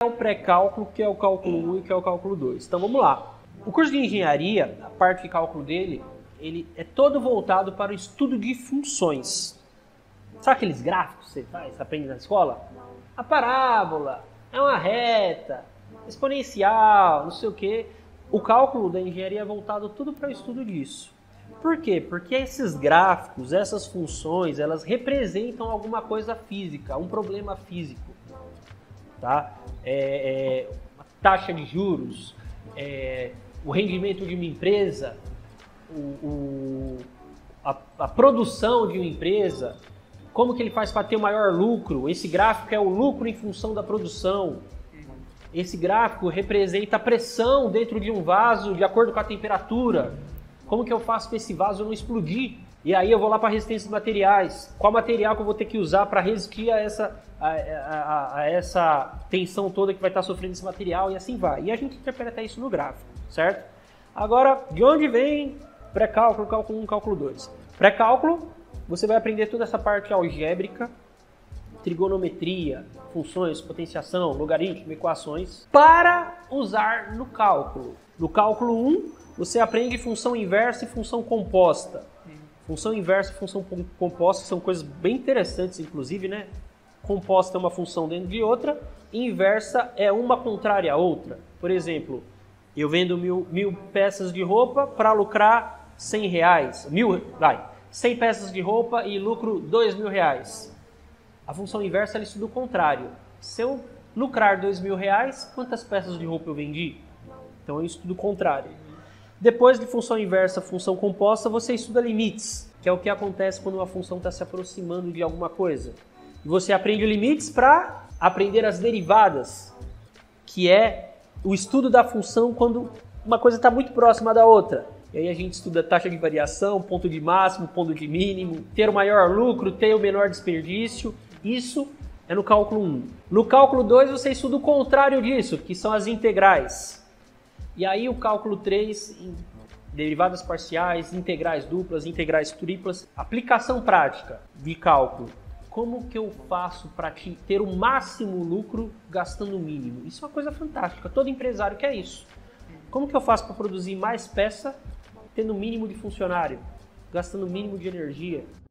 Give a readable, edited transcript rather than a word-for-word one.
o pré-cálculo, que é o cálculo 1 e que é o cálculo 2. Então vamos lá. O curso de engenharia, a parte de cálculo dele, ele é todo voltado para o estudo de funções. Sabe aqueles gráficos que você aprende na escola? A parábola, é uma reta, exponencial, não sei o quê. O cálculo da engenharia é voltado tudo para o estudo disso. Por quê? Porque esses gráficos, essas funções, elas representam alguma coisa física, um problema físico. Tá? A taxa de juros, o rendimento de uma empresa, a produção de uma empresa, como que ele faz para ter o maior lucro. Esse gráfico é o lucro em função da produção. Esse gráfico representa a pressão dentro de um vaso de acordo com a temperatura. Como que eu faço para esse vaso não explodir? E aí eu vou lá para a resistência de materiais. Qual material que eu vou ter que usar para resistir a essa tensão toda que vai estar sofrendo esse material, e assim vai. E a gente interpreta isso no gráfico, certo? Agora, de onde vem pré-cálculo, cálculo 1, cálculo 2? Pré-cálculo, você vai aprender toda essa parte algébrica, trigonometria, funções, potenciação, logaritmo, equações, para usar no cálculo. No cálculo 1, você aprende função inversa e função composta. Função inversa e função composta são coisas bem interessantes, inclusive, né? Composta é uma função dentro de outra, inversa é uma contrária à outra. Por exemplo, eu vendo mil peças de roupa para lucrar R$100. 100 peças de roupa e lucro R$2.000. A função inversa ela estuda o contrário. Se eu lucrar R$2.000, quantas peças de roupa eu vendi? Então eu estudo o contrário. Depois de função inversa, função composta, você estuda limites, que é o que acontece quando uma função está se aproximando de alguma coisa. E você aprende limites para aprender as derivadas, que é o estudo da função quando uma coisa está muito próxima da outra. E aí a gente estuda taxa de variação, ponto de máximo, ponto de mínimo, ter o maior lucro, ter o menor desperdício. Isso é no cálculo 1. No cálculo 2 você estuda o contrário disso, que são as integrais. E aí o cálculo 3, derivadas parciais, integrais duplas, integrais triplas, aplicação prática de cálculo. Como que eu faço para ter o máximo lucro gastando o mínimo? Isso é uma coisa fantástica, todo empresário quer isso. Como que eu faço para produzir mais peça tendo o mínimo de funcionário, gastando o mínimo de energia?